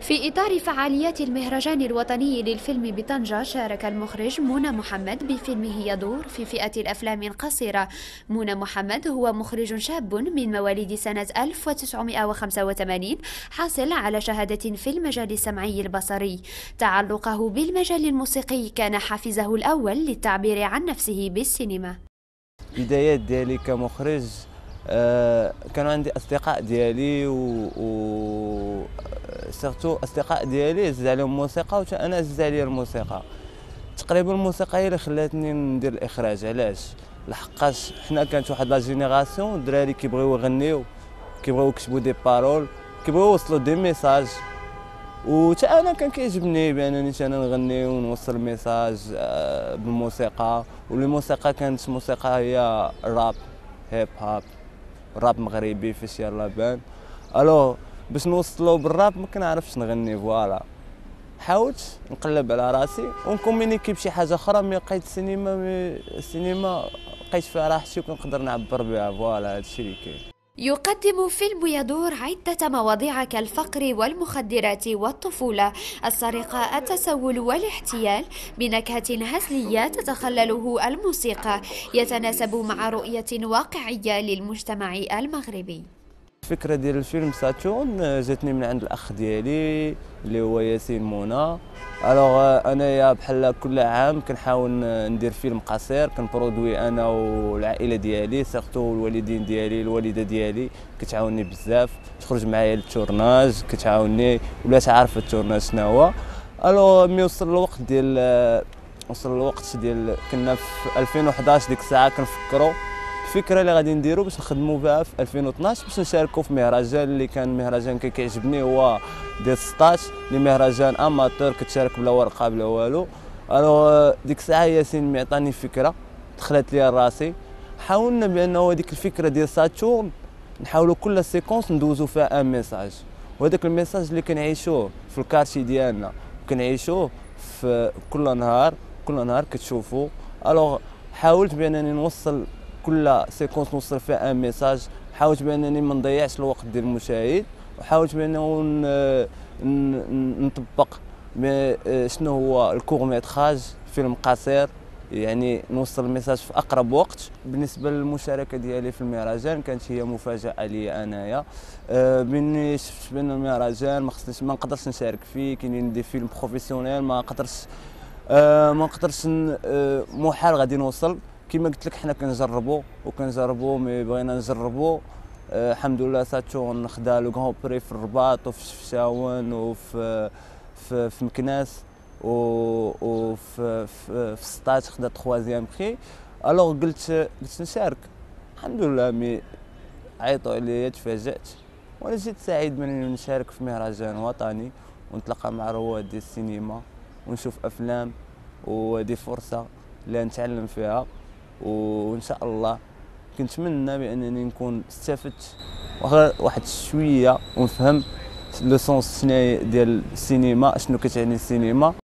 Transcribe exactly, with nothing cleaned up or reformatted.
في إطار فعاليات المهرجان الوطني للفيلم بطنجة، شارك المخرج منى محمد بفيلمه يدور في فئة الأفلام القصيرة. منى محمد هو مخرج شاب من مواليد سنة ألف وتسعمائة وخمسة وثمانين، حاصل على شهادة في المجال السمعي البصري. تعلقه بالمجال الموسيقي كان حافزه الأول للتعبير عن نفسه بالسينما. بدايات ديالي كمخرج، آه كانوا عندي اصدقاء ديالي و, و... سيرتو اصدقاء ديالي عزيز عليهم الموسيقى، وحتى انا عزيز عليا الموسيقى. تقريبا الموسيقى هي اللي خلاتني ندير الاخراج. علاش؟ لحقاش حنا كانت واحد لا جينيراسيون الدراري كيبغيو يغنيو، كيبغيو يكتبوا دي بارول، كيبغيو يوصلوا دي ميساج. وحتى انا كان كيعجبني بانني انا نغني ونوصل ميساج آه بالموسيقى. والموسيقى كانت موسيقى هي راب، هيب هاب، راب مغربي فاش يلاه بان. الو باش نوصلو بالراب ما كنعرفش نغني، فوالا حاولت نقلب على راسي ونكومينيكي بشي حاجه اخرى. مي لقيت السينما، مي السينما لقيت فيها راحتي وكنقدر نعبر بها، فوالا هادشي اللي كاين. يقدم فيلم يدور عدة مواضيع كالفقر والمخدرات والطفولة، السرقة، التسول والاحتيال، بنكهة هزلية تتخلله الموسيقى، يتناسب مع رؤية واقعية للمجتمع المغربي. الفكره ديال الفيلم ساتورن جاتني من عند الاخ ديالي اللي هو ياسين مونا. الوغ انايا بحال كل عام كنحاول ندير فيلم قصير، كنبرودوي انا والعائله ديالي، سيرتو الوالدين ديالي، الوالده ديالي كتعاونني بزاف، تخرج معايا للتورناج كتعاونني، ولات عارفه التورناج شنو هو. الوغ مي وصل الوقت ديال وصل الوقت ديال كنا في ألفين وحداش ديك الساعه كنفكروا الفكره اللي غادي نديرو باش نخدموا بها في ألفين واثناش باش نشاركوا في مهرجان اللي كان مهرجان كيعجبني، هو ديال ستاش، اللي مهرجان اماتور كتشارك بلا ورقه بلا والو. الو ديك الساعه ياسين معطاني فكره دخلت لي راسي. حاولنا بانه هذيك الفكره ديال ساتورن نحاولوا كل سيكونس ندوزو فيها ان ميساج، وهذاك الميساج اللي كنعيشوه في الكارتي ديالنا وكنعيشوه في كل نهار كل نهار كتشوفوا. الوغ حاولت بانني نوصل كل سيكونس نوصل فيها ان ميساج، حاولت بانني ما نضيعش الوقت ديال المشاهد، وحاولت بانه نطبق شنو هو الكور ميتراج، فيلم قصير، يعني نوصل الميساج في اقرب وقت. بالنسبه للمشاركه ديالي في المهرجان كانت هي مفاجاه لي انايا. أه مني شفت بان المهرجان ما خصنيش ما نقدرش نشارك فيه، كاينين دي فيلم بروفيسيونيل ما نقدرش أه ما نقدرش أه محال غادي نوصل. كما قلت لك حنا كنجربوا وكنجربوا مي بغينا نجربوا. أه الحمد لله ساتورن خدا لو غران بري في الرباط وفي شفشاون وفي في, في مكناس وفي في, في ستاج خدا تخوازيام بخي. الوغ قلت قلت نشارك، الحمد لله مي عيطوا عليا تفاجأت، وانا جيت سعيد بانني نشارك في مهرجان وطني ونتلاقى مع رواد ديال السينما ونشوف افلام، وهذه فرصه اللي نتعلم فيها. وان شاء الله كنتمنى بانني نكون استفدت واحد شويه ونفهم لو سونس شنو ديال السينما، شنو كتعني السينما.